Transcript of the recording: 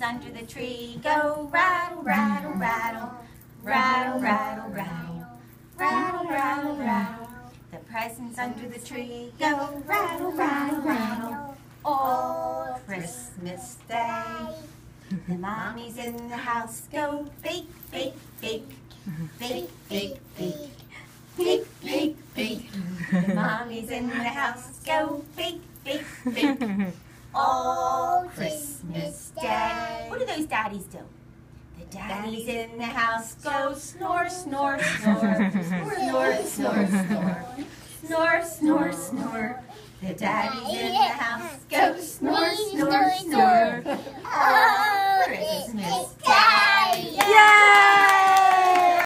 under the tree go rattle, rattle, rattle, rattle, rattle, rattle, rattle, rattle, rattle. The presents under the tree go rattle, rattle, rattle, all Christmas Day. The mommies in the house go bake, bake, bake, bake, bake, bake, bake, bake, bake. The mommies in the house go bake, bake, bake, all Christmas Day. What do those daddies do? The daddies in the house go snore, snore, snore, snore, snore, snore, snore, snore, snore. The daddies in the house go snore, snore, snore, all Christmas Day. Yay!